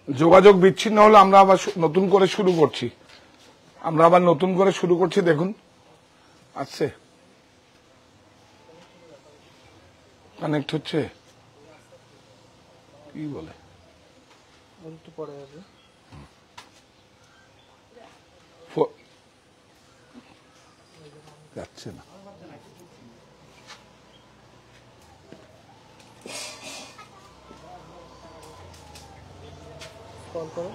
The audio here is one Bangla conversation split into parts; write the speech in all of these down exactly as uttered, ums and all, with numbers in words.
যোগাযোগ বিচ্ছিন্ন হলো, আমরা আবার নতুন করে শুরু করছি আমরা আবার নতুন করে শুরু করছি দেখুন আসছে, কানেক্ট হচ্ছে, কি বলে একটু পরে যাবে, যাচ্ছে না। কল করো,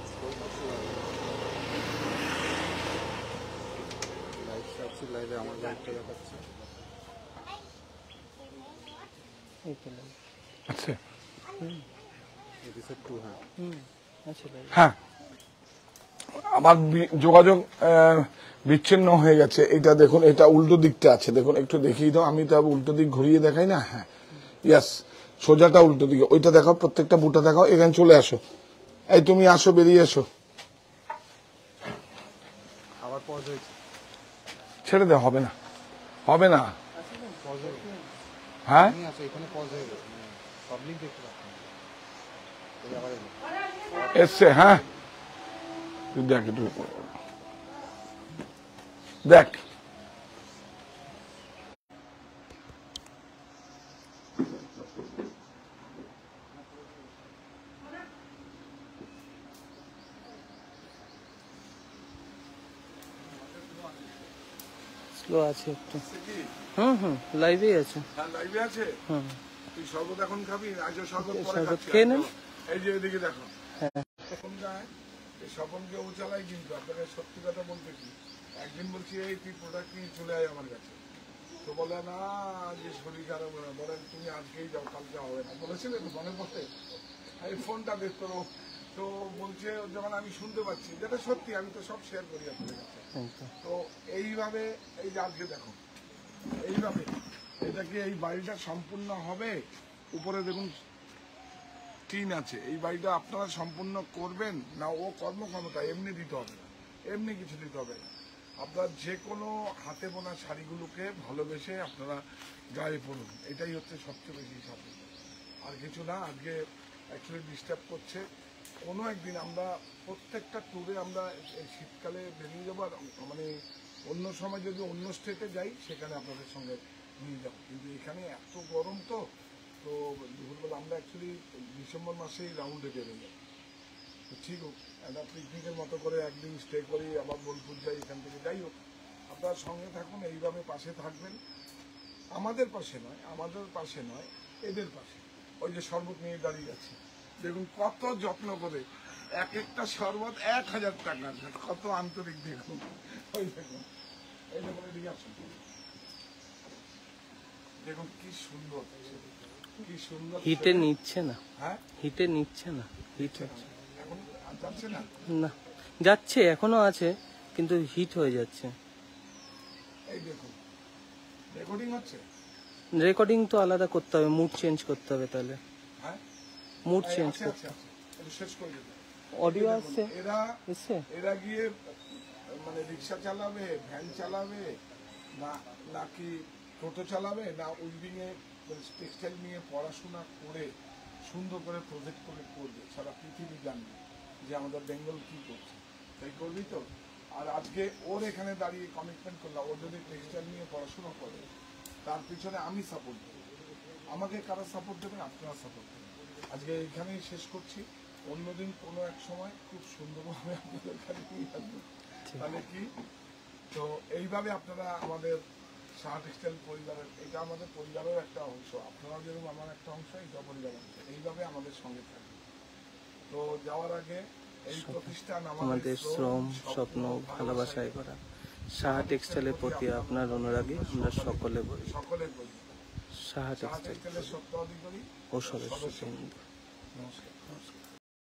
লাইভ আসছে, লাইভে আমার লাইভটা দেখাচ্ছে। আচ্ছা এপিসোড টু, হ্যাঁ হুম আচ্ছা হ্যাঁ আমার যোগাযোগ বিচ্ছিন্ন হয়ে গেছে। এটা দেখুন, এটা উল্টো দিকটা আছে, দেখুন একটু দেখিয়ে দাও। আমি তো উল্টো দিক ঘুরিয়ে দেখাই না। হ্যাঁ ইয়াস, সোজাটা উল্টো দিকে, ওইটা দেখাও, প্রত্যেকটা বুটা দেখাও। এখানে চলে আসো, এই তুমি আসো, বেরিয়ে এসো। আবার পজ হয়েছে, ছেড়ে দে, হবে না হবে না। হ্যাঁ এখানে পজ হয়ে গেছে, পাবলিক দেখতে পাচ্ছেন। এসছে, হ্যাঁ দেখ একটু দেখ। স্লো আছে একটু, হুম হুম লাইভে আছে, হ্যাঁ লাইভে আছে। হুম তুই শরবত এখন খাবি? আজ শরবত পরে শরবত খাচ্ছি। খেয়ে নেন। এই যে এদিকে দেখো, হ্যাঁ স্বপনকে ও চালাই, কিন্তু আপনাকে সত্যি কথা বলতে কি, একদিন বলছি এই তুই প্রোডাক্ট নিয়ে চলে আয় আমার কাছে, তো বলে না যে শরীর খারাপ, বলেন তুমি আজকেই যাও, কালকে হবে না, বলেছিলেন মনে পড়ে। এই ফোনটা বের করো, তো বলছে যখন আমি শুনতে পাচ্ছি, যেটা সত্যি, আমি তো সব শেয়ার করি আপনাদের কাছে। তো এইভাবে এই যে আজকে দেখো, এইভাবে এটা কি এই বাড়িটা সম্পূর্ণ হবে। উপরে দেখুন টিন আছে, এই বাড়িটা আপনারা সম্পূর্ণ করবেন না ও কর্মক্ষমতা এমনি দিতে হবে না, এমনি কিছু দিতে হবে না। আপনার যে কোনো হাতে বোনা শাড়িগুলোকে ভালোবেসে আপনারা গায়ে পড়ুন, এটাই হচ্ছে সবচেয়ে বেশি সাফল্য, আর কিছু না। আজকে অ্যাকচুয়ালি ডিস্টার্ব করছে। কোনো একদিন আমরা প্রত্যেকটা ট্যুরে আমরা এই শীতকালে বেরিয়ে যাবো, আর মানে অন্য সময় যদি অন্য স্টেটে যাই সেখানে আপনাদের সঙ্গে নিয়ে যাবো, কিন্তু এখানে এত গরম তো তো দুপুরবেলা আমরা অ্যাকচুয়ালি ডিসেম্বর মাসেই রাউন্ডে বেরিয়ে যাবো। তো ঠিক হোক, একটা পিকনিকের মতো করে একদিন স্টে করি, আবার বোলপুর যাই, এখান থেকে যাই হোক, আপনার সঙ্গে থাকুন, এইভাবে পাশে থাকবেন। আমাদের পাশে নয়, আমাদের পাশে নয়, এদের পাশে। ওই যে শরবত নিয়ে দাঁড়িয়ে আছে, দেখুন কত যত্ন করে, এক একটা শরবত এক হাজার টাকা, কত আন্তরিক দেখুন। ওই দেখুন, এই দেখুন এদিকে আসুন, দেখুন কি সুন্দর, কি সুন্দর। হিটে নিচ্ছে না, হ্যাঁ হিটে নিচ্ছে না, হিট হচ্ছে এখন যাচ্ছে না, না, যাচ্ছে এখনো আছে কিন্তু হিট হয়ে যাচ্ছে। এই দেখুন রেকর্ডিং হচ্ছে, রেকর্ডিং তো আলাদা করতে হবে, মুড চেঞ্জ করতে হবে, তাহলে হ্যাঁ মুড এই চেঞ্জ আছে, করতে আছে, আছে, একটু শেষ করে দিতে। অডিও দেখুন, আসছে, এরা এসছে এরা গিয়ে মানে রিক্সা চালাবে, ভ্যান চালাবে, না নাকি টোটো চালাবে, না উইভিং এ টেক্সটাইল নিয়ে পড়াশোনা করে সুন্দর করে প্রজেক্ট করে করবে, সারা পৃথিবী জানবে যে আমাদের বেঙ্গল কি করছে। তাই করবি তো। আর আজকে ওর এখানে দাঁড়িয়ে কমিটমেন্ট করলাম, ও যদি টেক্সটাইল নিয়ে পড়াশোনা করে, তার পিছনে আমি সাপোর্ট দেবো। আমাকে কারা সাপোর্ট দেবেন? আপনারা সাপোর্ট দেবেন। আজকে এইখানেই শেষ করছি, অন্যদিন কোনো এক সময় খুব সুন্দরভাবে আপনাদের কাছে নিয়ে আসবো। তাহলে কি, তো এইভাবে আপনারা আমাদের সাহা টেক্সটাইল পরিবারের, এটা আমাদের পরিবারের একটা অংশ, আপনারা যেরকম আমার একটা অংশ, এটা পরিবারের অংশ, এইভাবে আমাদের সঙ্গে থাকবে। তো যাওয়ার আগে এই প্রতিষ্ঠান আমাদের শ্রম, স্বপ্ন, ভালোবাসায় করা সাহা টেক্সটাইলের প্রতি আপনার অনুরাগী আমরা সকলে বলি, সকলে বলি সাহা সাহা টেক্সটাইল টেক্সটাইলের সত্য অধিকারী ও সদস্য। নমস্কার। নমস্কার।